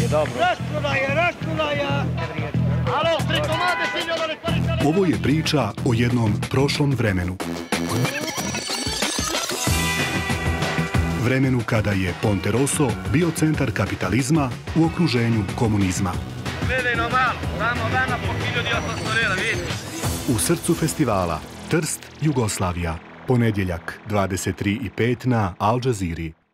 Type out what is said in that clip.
Ovo je priča o jednom prošlom vremenu. Vremenu kada je Ponte Rosso bio centar kapitalizma u okruženju komunizma. U srcu festivala Trst, Jugoslavija. Ponedjeljak, 23:05 na Al Jazeera.